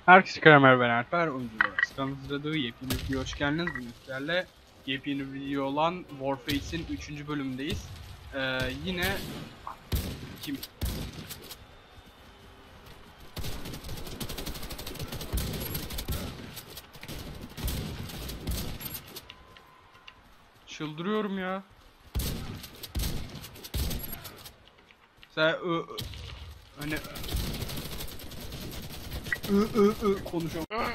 Herkese merhaba, ben Alper. Oyuncular kanalımıza yepyeni bir video hoş geldiniz. Bugün sizlerle yepyeni bir video olan Warface'in 3. bölümündeyiz. Yine kim? Çıldırıyorum ya. Sen hani konuşuyorum.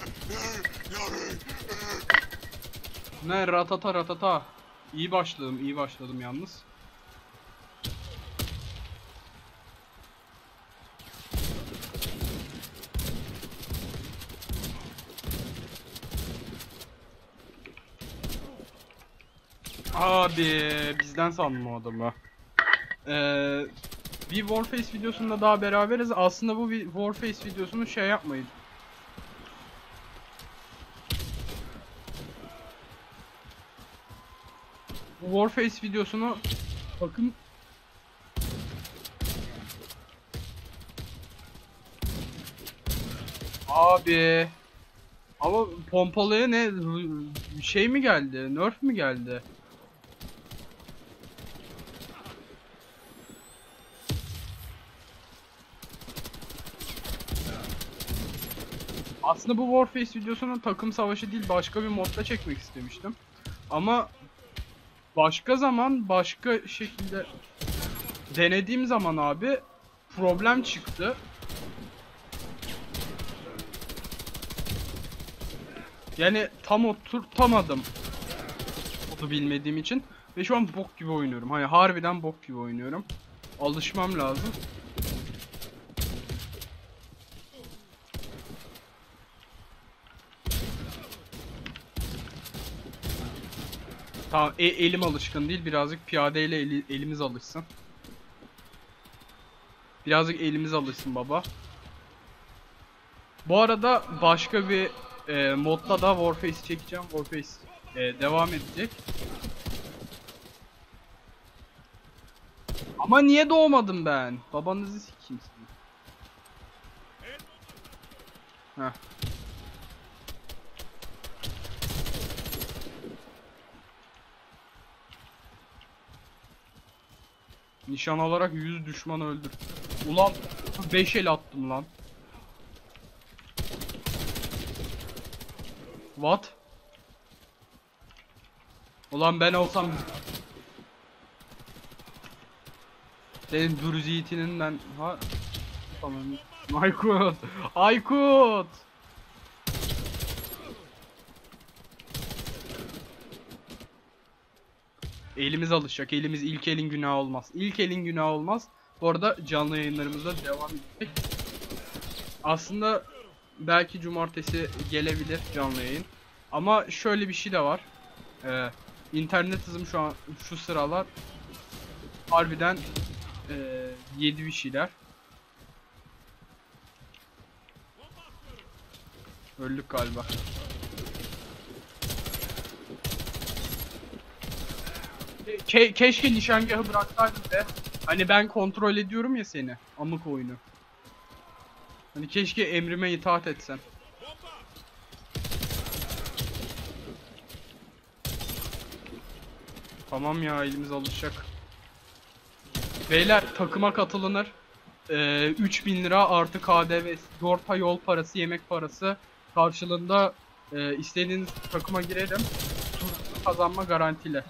Ne ratata ratata. İyi başladım yalnız. Abi bizden sandım o adamı. Bir Warface videosunda daha beraberiz. Aslında bu bir Warface videosunu şey yapmayın. Bu Warface videosunu bakın. Abi. Ama pompalıya ne şey mi geldi? Nerf mi geldi? Aslında bu Warface videosunu takım savaşı değil başka bir modda çekmek istemiştim. Ama başka zaman başka şekilde denediğim zaman abi problem çıktı. Yani tam oturtamadım. Modu bilmediğim için. Ve şu an bok gibi oynuyorum. Hani harbiden bok gibi oynuyorum. Alışmam lazım. Tamam, elim alışkın değil. Birazcık piyadeyle elimiz alışsın. Birazcık elimiz alışsın baba. Bu arada başka bir modda da Warface çekeceğim. Warface devam edecek. Ama niye doğmadım ben? Babanızı sikeyim sizi. Heh. Nişan alarak 100 düşman öldür. Ulan 5 el attım lan. What? Ulan ben olsam senin dürüziyetinin ben ha tamam. Aykut. Aykut. Elimiz alışacak. Elimiz ilk elin günahı olmaz. İlk elin günahı olmaz. Bu arada canlı yayınlarımızda devam edecek. Aslında belki cumartesi gelebilir canlı yayın. Ama şöyle bir şey de var. İnternet hızım şu an şu sıralar harbiden yedi bir şeyler. Öldük galiba. Keşke nişangahı bıraksaydın de. Hani ben kontrol ediyorum ya seni. Amık oyunu. Hani keşke emrime itaat etsen. Tamam ya, elimiz alışacak. Beyler takıma katılınır. 3000 lira artı KDV, sigorta, yol parası, yemek parası karşılığında istediğiniz takıma girelim. Turnuva kazanma garantili.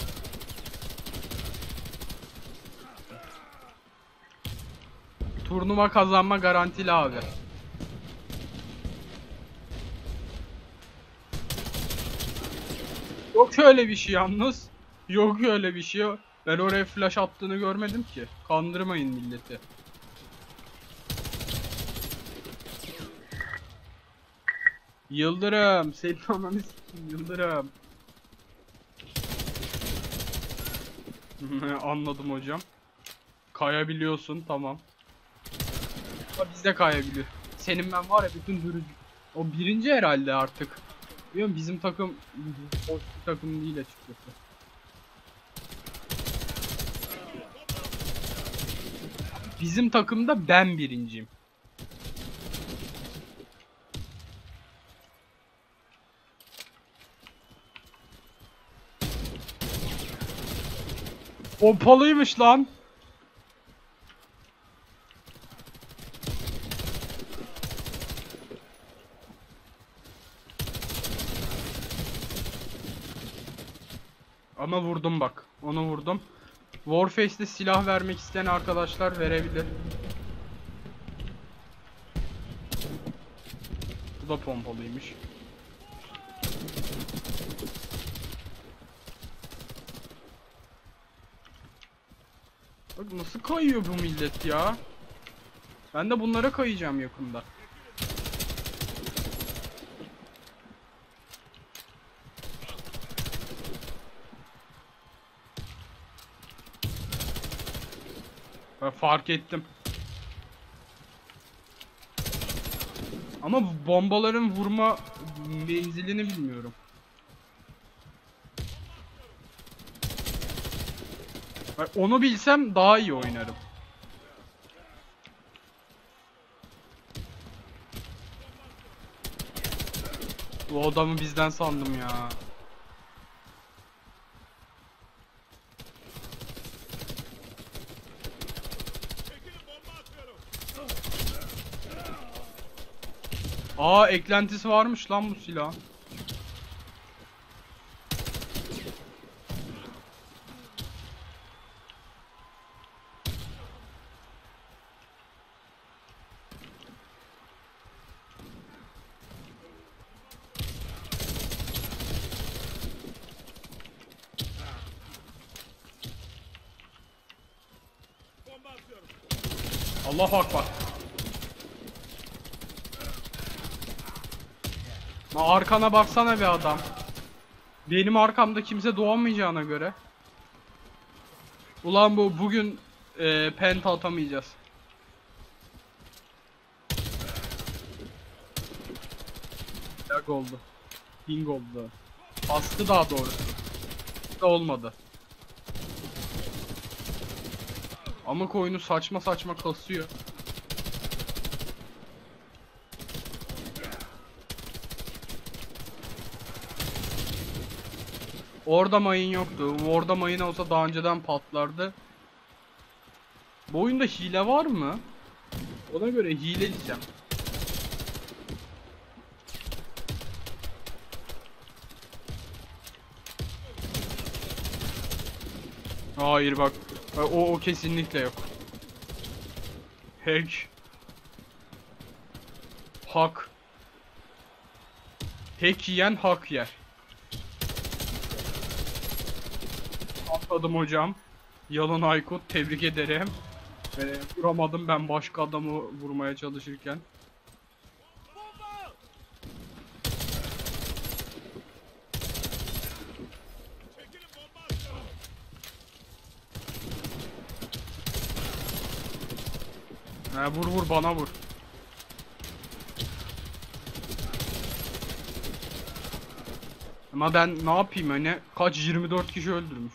Turnuva kazanma garantili abi. Yok öyle bir şey yalnız. Yok öyle bir şey. Ben oraya flash attığını görmedim ki. Kandırmayın milleti. Yıldırım, senin ananı sikeyim Yıldırım. Anladım hocam. Kayabiliyorsun, tamam. Ama biz de kayabiliyor. Senin ben var ya bütün dürüst. O birinci herhalde artık. Biliyor musun, bizim takım hoş bir takım değil açıkçası. Bizim takımda ben birinciyim. Pompalıymış lan. Ama vurdum bak. Onu vurdum. Warface'de silah vermek isteyen arkadaşlar verebilir. Bu da pompalıymış. Bak nasıl kayıyor bu millet ya. Ben de bunlara kayacağım yakında. Ben fark ettim. Ama bombaların vurma menzilini bilmiyorum. Bak, onu bilsem daha iyi oynarım. Bu adamı bizden sandım ya. Aa, eklentisi varmış lan bu silah. Allahu Akbar. Arkana baksana be adam. Benim arkamda kimse doğamayacağına göre. Ulan bugün penta atamayacağız. Lag oldu. Ping oldu. Bastı daha doğrusu. Da olmadı. Amık oyunu saçma saçma kasıyor. Orada mayın yoktu. Orada mayın olsa daha önceden patlardı. Bu oyunda hile var mı? Ona göre hile diyeceğim. Hayır bak. O kesinlikle yok. Hack. Hak. Hack yiyen hak yer. Atladım hocam. Yalan Aykut, tebrik ederim. Vuramadım ben başka adamı vurmaya çalışırken. Vur bana vur. Ama ben ne yapayım hani kaç 24 kişi öldürmüş.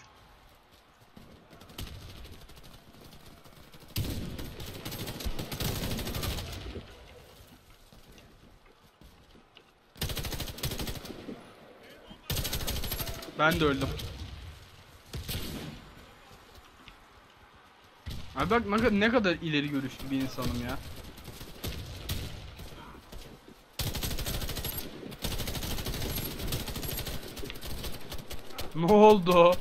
Ben de öldüm. Abi bak ne kadar ileri görüşlü bir insanım ya. Ne oldu?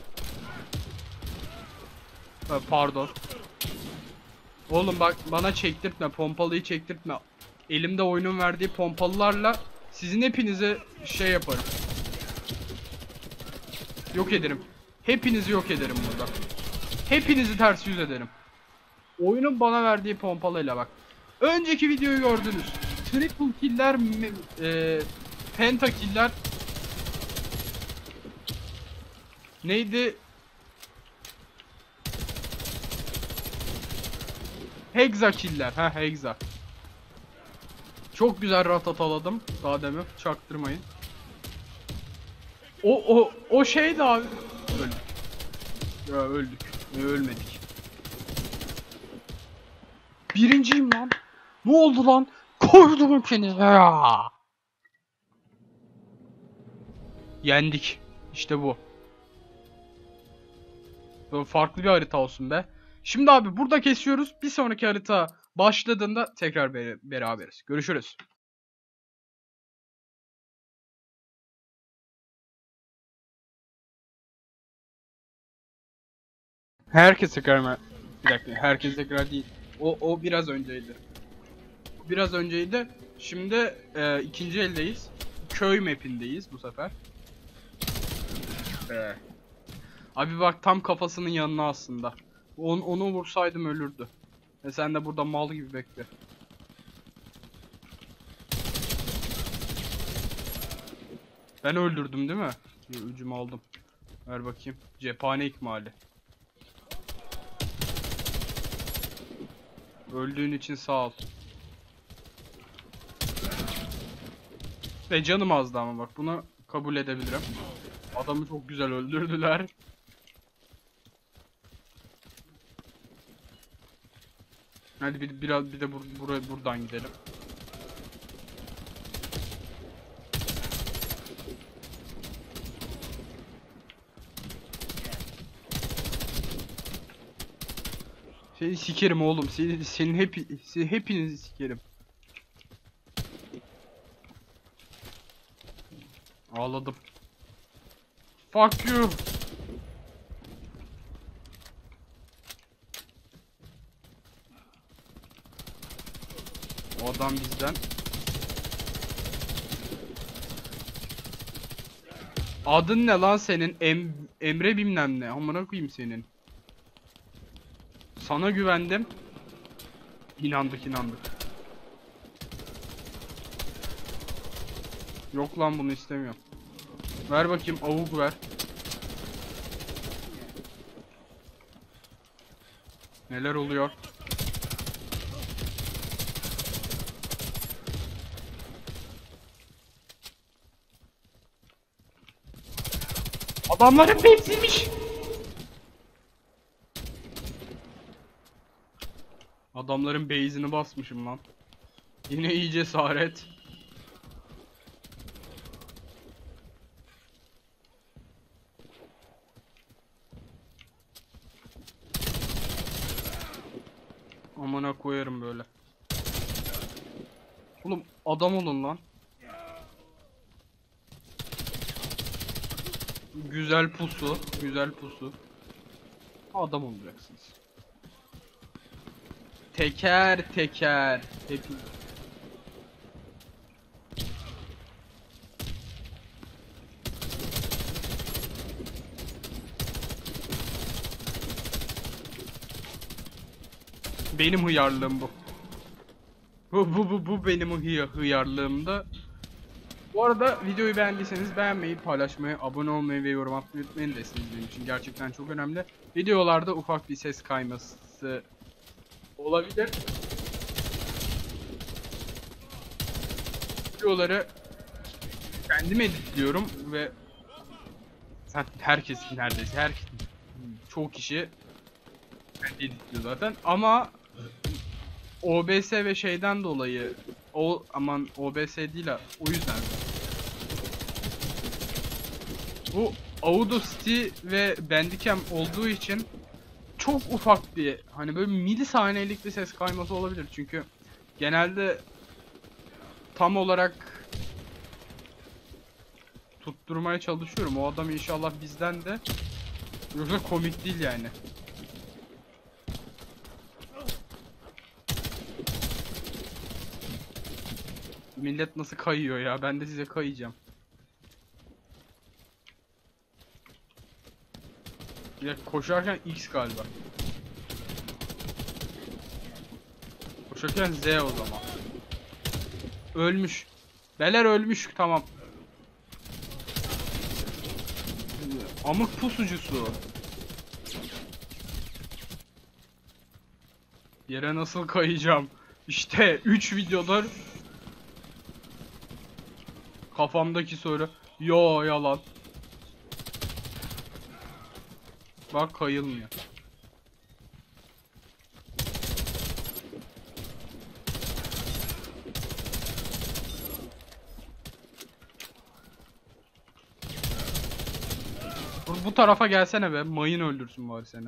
Pardon. Oğlum bak bana çektirtme, pompalıyı çektirtme. Elimde oyunun verdiği pompalılarla sizin hepinize şey yaparım. Yok ederim. Hepinizi yok ederim burada. Hepinizi ters yüz ederim. Oyunun bana verdiği pompalıyla bak. Önceki videoyu gördünüz. Triple killer, penta killer. Neydi? Hexa killer. Ha, hexa. Çok güzel ratataladım daha demin. Çaktırmayın. O şeydi abi. Öldük. Ya öldük. Ölmedik. Birinciyim lan. Ne oldu lan? Koydum hepinize ya. Yendik. İşte bu. Böyle farklı bir harita olsun be. Şimdi abi burada kesiyoruz. Bir sonraki harita başladığında tekrar beraberiz. Görüşürüz. Herkes tekrar bir dakika. Herkes tekrar değil. O biraz önceydi. Biraz önceydi. Şimdi ikinci eldeyiz. Köy map'indeyiz bu sefer. Be. Abi bak tam kafasının yanına aslında. Onu vursaydım ölürdü. Ve sen de burada mal gibi bekle. Ben öldürdüm değil mi? Ucumu aldım. Ver bakayım. Cephane ikmali. Öldüğün için sağ ol. Ve canım azdı ama bak bunu kabul edebilirim. Adamı çok güzel öldürdüler. Hadi bir de buradan gidelim. Seni sikerim oğlum. Senin hepinizi sikerim. Ağladım. Fuck you. O adam bizden. Adın ne lan senin? Emre bilmem ne. Amına koyayım senin. Sana güvendim. İnandık. Yok lan bunu istemiyorum. Ver bakayım avuk ver. Neler oluyor? Adamların base'iymiş. Adamların base'ini basmışım lan. Yine iyi cesaret. Amına koyarım böyle. Oğlum adam olun lan. Güzel pusu. Adam olacaksınız. Teker. Hepiniz. Benim hıyarlığım bu. Bu benim hıyarlığımda. Bu arada videoyu beğendiyseniz beğenmeyi, paylaşmayı, abone olmayı ve yorum atmayı unutmayın. Desteğiniz benim için gerçekten çok önemli. Videolarda ufak bir ses kayması olabilir. Videoları kendim editliyorum ve neredeyse çoğu kişi kendi editliyor zaten ama OBS ve şeyden dolayı OBS değil ha, o yüzden bu Audacity ve Bandicam olduğu için çok ufak bir hani böyle milisaniyelik bir ses kayması olabilir çünkü genelde tam olarak tutturmaya çalışıyorum. O adam inşallah bizden de, yoksa komik değil yani. Millet nasıl kayıyor ya? Ben de size kayacağım. Bir dakika, koşarken X galiba. Koşarken Z o zaman. Ölmüş. Beler ölmüş, tamam. Amık pusucusu. Yere nasıl kayacağım? İşte 3 videodur kafamdaki soru. Yo yalan. Bak kayılmıyor. Biraz bu tarafa gelsene be. Mayın öldürsün bari seni.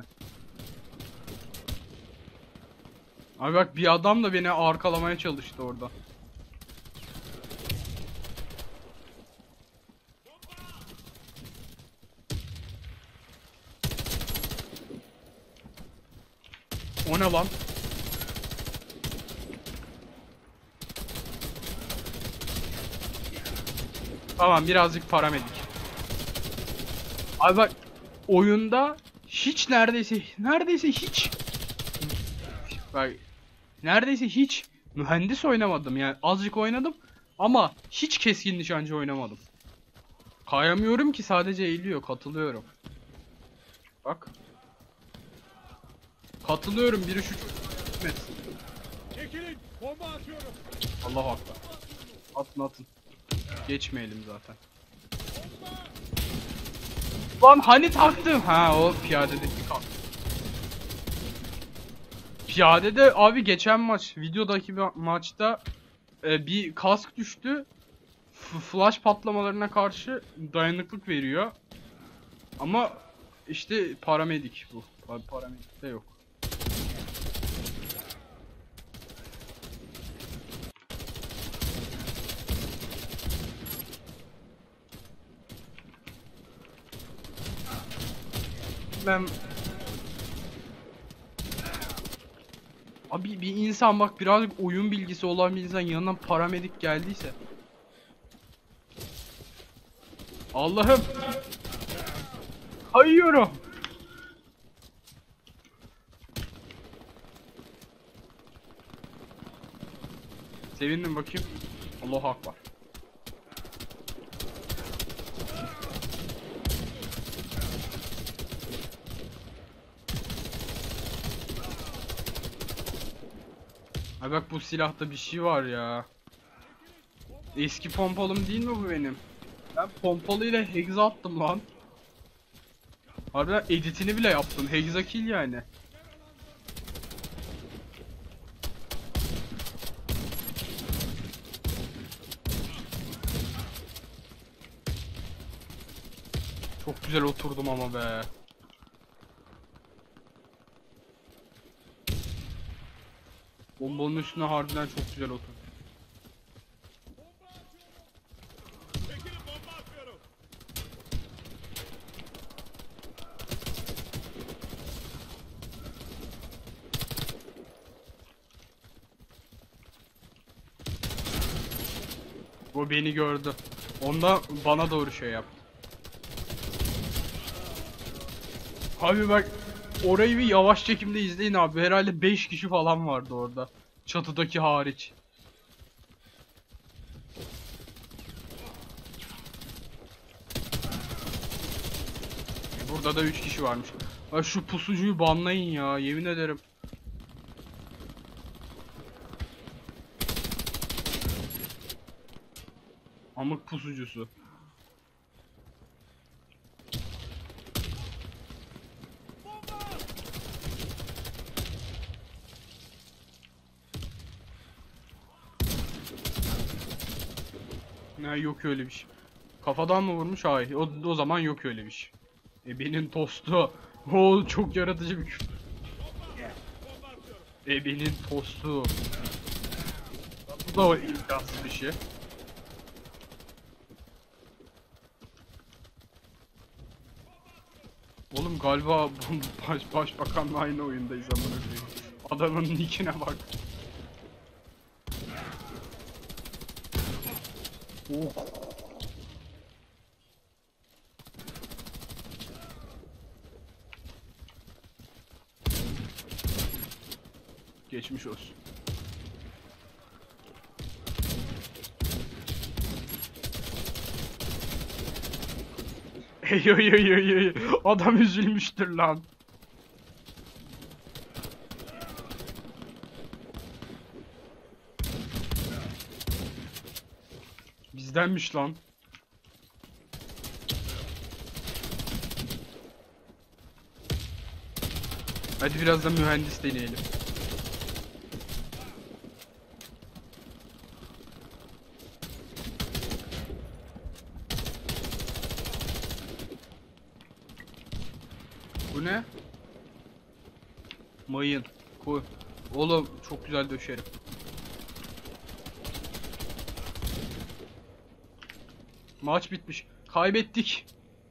Abi bak bir adam da beni arkalamaya çalıştı orada. O ne lan? Tamam birazcık paramedik. Abi bak oyunda hiç neredeyse hiç bak neredeyse hiç mühendis oynamadım yani azıcık oynadım ama hiç keskin nişancı oynamadım. Kayamıyorum ki sadece eğiliyor katılıyorum. Bak. Katılıyorum biri şu etmesin. Çekilin, bomba atıyorum. Allahu akbar. Atın. Geçmeyelim zaten. Lan hani taktım? Ha o piyadedeki kalk. Piyadede abi geçen videodaki bir maçta bir kask düştü. Flash patlamalarına karşı dayanıklık veriyor. Ama işte paramedik bu. Paramedik de yok. Ben abi bir insan bak birazcık oyun bilgisi olan bir insan yanından paramedik geldiyse Allah'ım kayıyorum. Sevindim bakayım. Allahu akbar. Ay bak bu silahta bir şey var ya. Eski pompalım değil mi bu benim? Ben pompalıyla hexa attım lan. Harbiden editini bile yaptım. Hexa kill yani. Çok güzel oturdum ama be. Bombanın üstüne harbiden çok güzel oturdum. Çekilin, bomba atıyorum. Bu beni gördü. Ondan bana doğru şey yaptı. Abi bak orayı bir yavaş çekimde izleyin abi. Herhalde 5 kişi falan vardı orada. Çatıdaki hariç. Burada da 3 kişi varmış. Ay şu pusucuyu banlayın ya yemin ederim. Amık pusucusu. Ne yok öyle bir şey. Kafadan mı vurmuş? Hayır. O zaman yok öyle bir şey. Ebenin tostu. O çok yaratıcı bir küfür. Ebenin tostu. Bu da o imkansız bir şey. Oğlum galiba başbakanla aynı oyundayız amına koyayım. Adamın nickine bak. Oh. Geçmiş olsun. Ey. Adam üzülmüştür lan. Bizdenmiş lan. Hadi biraz da mühendis deneyelim. Bu ne? Mayın. Koy. Oğlum çok güzel döşerim. Maç bitmiş. Kaybettik.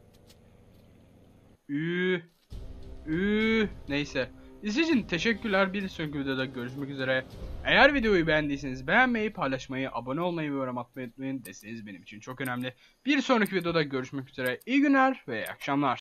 Neyse. İzlediğiniz için teşekkürler. Bir sonraki videoda görüşmek üzere. Eğer videoyu beğendiyseniz beğenmeyi, paylaşmayı, abone olmayı ve yorum atmayı unutmayın. Desteğiniz benim için çok önemli. Bir sonraki videoda görüşmek üzere. İyi günler ve iyi akşamlar.